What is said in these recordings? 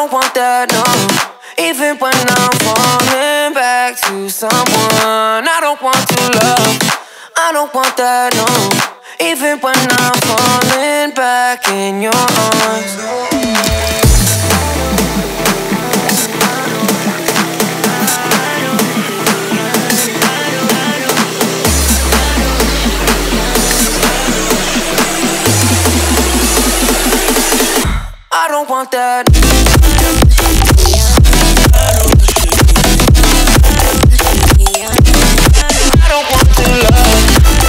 don't want that, no. Even when I'm falling back to someone I don't want to love, I don't want that, no. Even when I'm falling back in your arms. I don't want that. I don't want to love.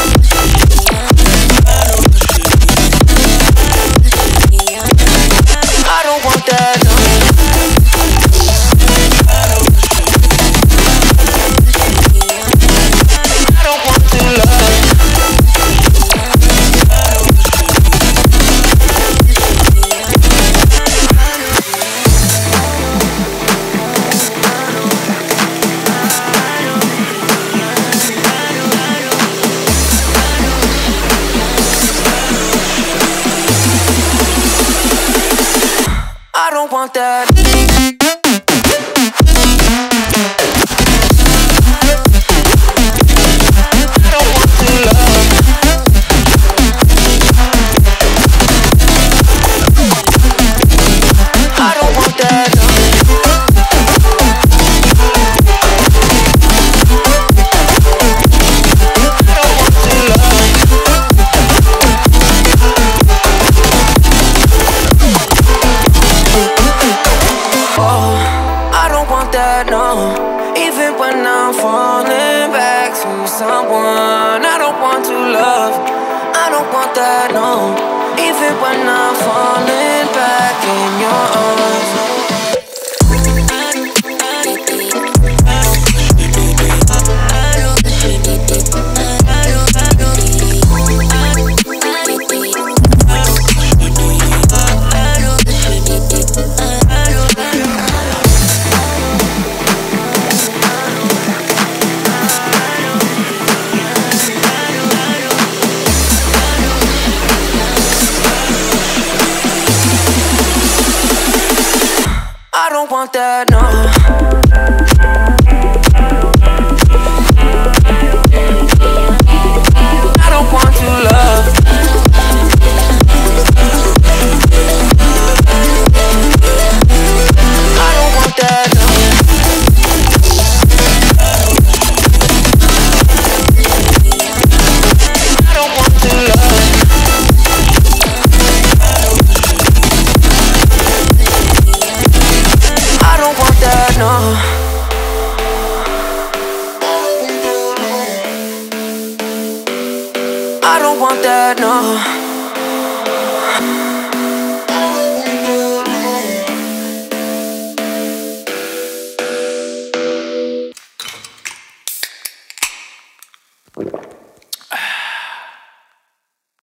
I don't want that. I don't want to love. I don't want that. I don't want to love. I don't want that. I don't want to love. Oh, I don't want that, no. Even when I'm falling back to someone I don't want to love, I don't want that, no. Even when I'm falling back in your arms. I don't want that, no. I don't want to love. I don't want that, no. I don't want to love. I don't want that, no. I don't want that, no.